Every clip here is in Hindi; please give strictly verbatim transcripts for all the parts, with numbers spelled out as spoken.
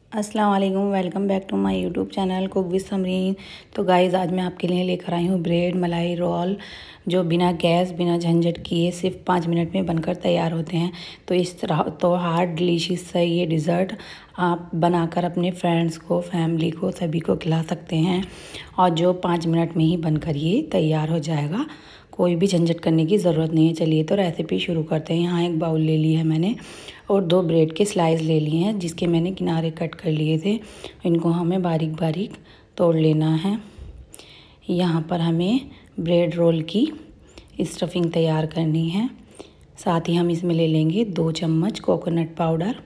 अस्सलाम वालेकुम, welcome back to my YouTube channel cook with Samreen. तो गाइज़ आज मैं आपके लिए लेकर आई हूँ ब्रेड मलाई रोल, जो बिना गैस बिना झंझट किए सिर्फ पाँच मिनट में बनकर तैयार होते हैं। तो इस तरह तो हार्ड डिलीशियस सा ये डिज़र्ट आप बनाकर अपने फ्रेंड्स को, फैमिली को, सभी को खिला सकते हैं और जो पाँच मिनट में ही बनकर ये तैयार हो जाएगा। कोई भी झंझट करने की ज़रूरत नहीं है। चलिए तो रेसिपी शुरू करते हैं। यहाँ एक बाउल ले ली है मैंने और दो ब्रेड के स्लाइस ले लिए हैं, जिसके मैंने किनारे कट कर लिए थे। इनको हमें बारीक बारीक तोड़ लेना है। यहाँ पर हमें ब्रेड रोल की स्टफिंग तैयार करनी है। साथ ही हम इसमें ले लेंगे दो चम्मच कोकोनट पाउडर,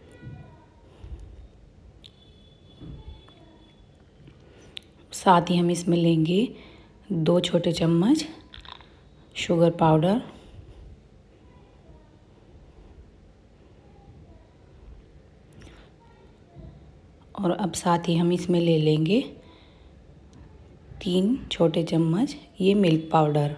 साथ ही हम इसमें लेंगे दो छोटे चम्मच शुगर पाउडर, और अब साथ ही हम इसमें ले लेंगे तीन छोटे चम्मच ये मिल्क पाउडर।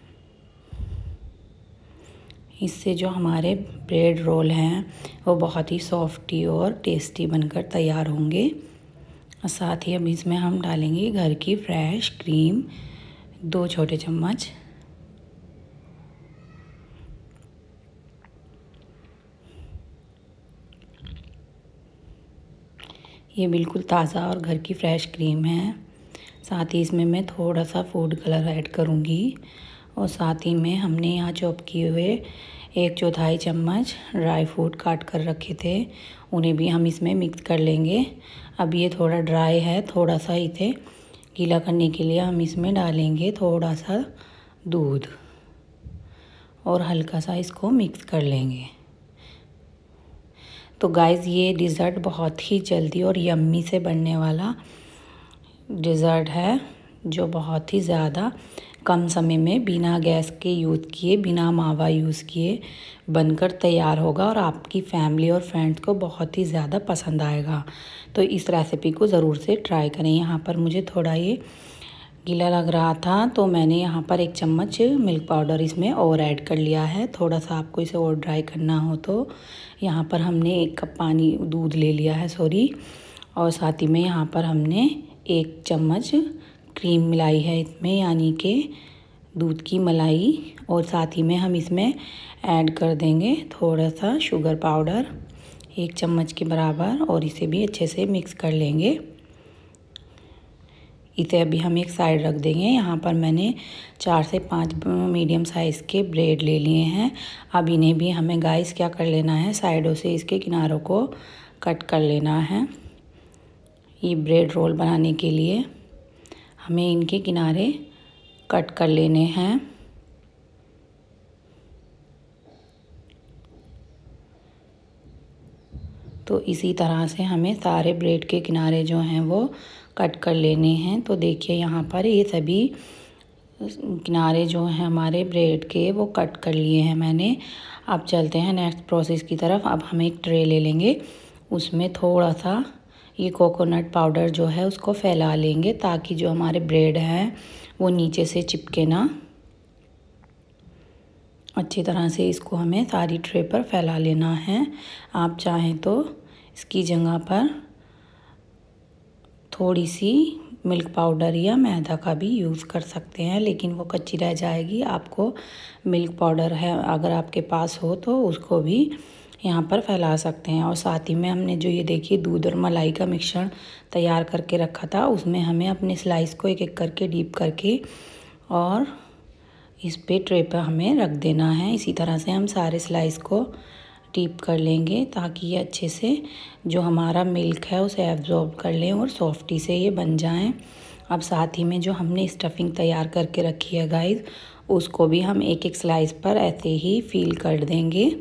इससे जो हमारे ब्रेड रोल हैं वो बहुत ही सॉफ्टी और टेस्टी बनकर तैयार होंगे। और साथ ही अब इसमें हम डालेंगे घर की फ्रेश क्रीम दो छोटे चम्मच, ये बिल्कुल ताज़ा और घर की फ्रेश क्रीम है। साथ ही इसमें मैं थोड़ा सा फूड कलर ऐड करूँगी और साथ ही में हमने यहाँ चॉप किए हुए एक चौथाई चम्मच ड्राई फ्रूट काट कर रखे थे, उन्हें भी हम इसमें मिक्स कर लेंगे। अब ये थोड़ा ड्राई है, थोड़ा सा इसे गीला करने के लिए हम इसमें डालेंगे थोड़ा सा दूध और हल्का सा इसको मिक्स कर लेंगे। तो गाइज़ ये डिज़र्ट बहुत ही जल्दी और यम्मी से बनने वाला डिज़र्ट है, जो बहुत ही ज़्यादा कम समय में बिना गैस के यूज़ किए, बिना मावा यूज़ किए बनकर तैयार होगा और आपकी फैमिली और फ्रेंड्स को बहुत ही ज़्यादा पसंद आएगा। तो इस रेसिपी को ज़रूर से ट्राई करें। यहाँ पर मुझे थोड़ा ये गीला लग रहा था तो मैंने यहाँ पर एक चम्मच मिल्क पाउडर इसमें और ऐड कर लिया है। थोड़ा सा आपको इसे और ड्राई करना हो तो यहाँ पर हमने एक कप पानी दूध ले लिया है सॉरी और साथ ही में यहाँ पर हमने एक चम्मच क्रीम मिलाई है इसमें, यानी कि दूध की मलाई। और साथ ही में हम इसमें ऐड कर देंगे थोड़ा सा शुगर पाउडर एक चम्मच के बराबर और इसे भी अच्छे से मिक्स कर लेंगे। इसे अभी हम एक साइड रख देंगे। यहाँ पर मैंने चार से पाँच मीडियम साइज़ के ब्रेड ले लिए हैं। अब इन्हें भी हमें गाइस क्या कर लेना है, साइडों से इसके किनारों को कट कर लेना है। ये ब्रेड रोल बनाने के लिए हमें इनके किनारे कट कर लेने हैं। तो इसी तरह से हमें सारे ब्रेड के किनारे जो हैं वो कट कर लेने हैं। तो देखिए यहाँ पर ये सभी किनारे जो हैं हमारे ब्रेड के वो कट कर लिए हैं मैंने। अब चलते हैं नेक्स्ट प्रोसेस की तरफ। अब हम एक ट्रे ले लेंगे, उसमें थोड़ा सा ये कोकोनट पाउडर जो है उसको फैला लेंगे ताकि जो हमारे ब्रेड हैं वो नीचे से चिपके ना। अच्छी तरह से इसको हमें सारी ट्रे पर फैला लेना है। आप चाहें तो इसकी जगह पर थोड़ी सी मिल्क पाउडर या मैदा का भी यूज़ कर सकते हैं, लेकिन वो कच्ची रह जाएगी। आपको मिल्क पाउडर है अगर आपके पास हो तो उसको भी यहाँ पर फैला सकते हैं। और साथ ही में हमने जो ये देखिए दूध और मलाई का मिश्रण तैयार करके रखा था, उसमें हमें अपने स्लाइस को एक एक करके डीप करके और इस पे ट्रे पर हमें रख देना है। इसी तरह से हम सारे स्लाइस को डीप कर लेंगे ताकि ये अच्छे से जो हमारा मिल्क है उसे एब्जॉर्ब कर लें और सॉफ्टी से ये बन जाएं। अब साथ ही में जो हमने स्टफिंग तैयार करके रखी है गाइस, उसको भी हम एक एक स्लाइस पर ऐसे ही फिल कर देंगे।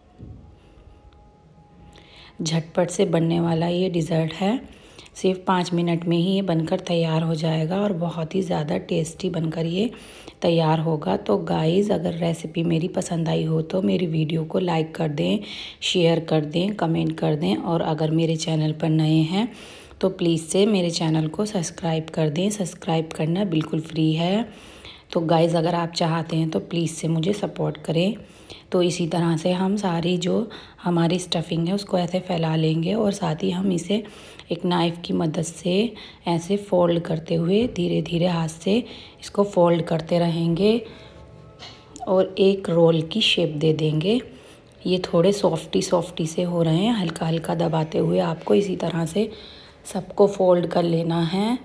झटपट से बनने वाला ये डिज़र्ट है, सिर्फ पाँच मिनट में ही ये बनकर तैयार हो जाएगा और बहुत ही ज़्यादा टेस्टी बनकर ये तैयार होगा। तो गाइज़ अगर रेसिपी मेरी पसंद आई हो तो मेरी वीडियो को लाइक कर दें, शेयर कर दें, कमेंट कर दें और अगर मेरे चैनल पर नए हैं तो प्लीज़ से मेरे चैनल को सब्सक्राइब कर दें। सब्सक्राइब करना बिल्कुल फ्री है। तो गाइज़ अगर आप चाहते हैं तो प्लीज़ से मुझे सपोर्ट करें। तो इसी तरह से हम सारी जो हमारी स्टफिंग है उसको ऐसे फैला लेंगे और साथ ही हम इसे एक नाइफ़ की मदद से ऐसे फोल्ड करते हुए धीरे धीरे हाथ से इसको फोल्ड करते रहेंगे और एक रोल की शेप दे देंगे। ये थोड़े सॉफ्टी सॉफ्टी से हो रहे हैं, हल्का हल्का दबाते हुए आपको इसी तरह से सबको फोल्ड कर लेना है।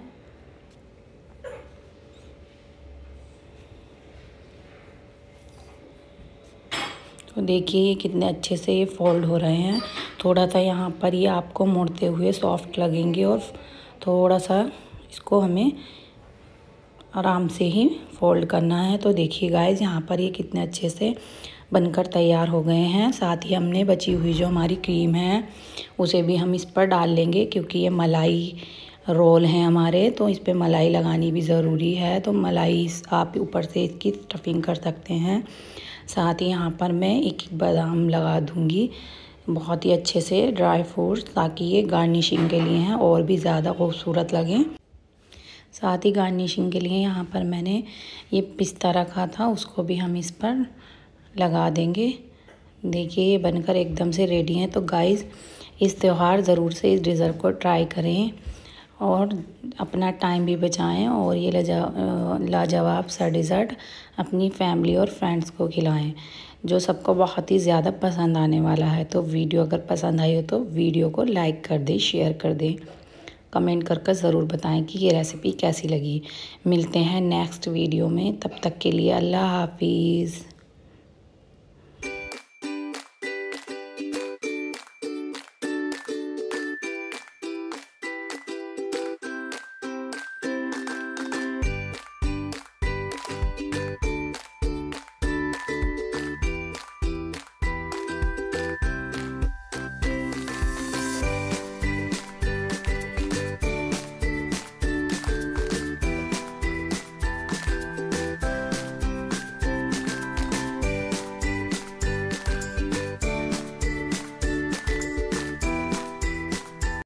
तो देखिए ये कितने अच्छे से ये फोल्ड हो रहे हैं। थोड़ा सा यहाँ पर ये आपको मुड़ते हुए सॉफ्ट लगेंगे और थोड़ा सा इसको हमें आराम से ही फोल्ड करना है। तो देखिए गाइस यहाँ पर ये कितने अच्छे से बनकर तैयार हो गए हैं। साथ ही हमने बची हुई जो हमारी क्रीम है उसे भी हम इस पर डाल लेंगे, क्योंकि ये मलाई रोल हैं हमारे, तो इस पर मलाई लगानी भी ज़रूरी है। तो मलाई आप ऊपर से इसकी स्टफिंग कर सकते हैं। साथ ही यहाँ पर मैं एक एक बादाम लगा दूँगी बहुत ही अच्छे से ड्राई फ्रूट्स, ताकि ये गार्निशिंग के लिए हैं और भी ज़्यादा खूबसूरत लगें। साथ ही गार्निशिंग के लिए यहाँ पर मैंने ये पिस्ता रखा था, उसको भी हम इस पर लगा देंगे। देखिए ये बनकर एकदम से रेडी हैं। तो गाइस इस त्यौहार ज़रूर से इस डिज़र्ट को ट्राई करें और अपना टाइम भी बचाएं और ये लाजवाब सा डिज़र्ट अपनी फैमिली और फ्रेंड्स को खिलाएं, जो सबको बहुत ही ज़्यादा पसंद आने वाला है। तो वीडियो अगर पसंद आई हो तो वीडियो को लाइक कर दें, शेयर कर दें, कमेंट कर कर ज़रूर बताएं कि ये रेसिपी कैसी लगी। मिलते हैं नेक्स्ट वीडियो में, तब तक के लिए अल्लाह हाफिज़।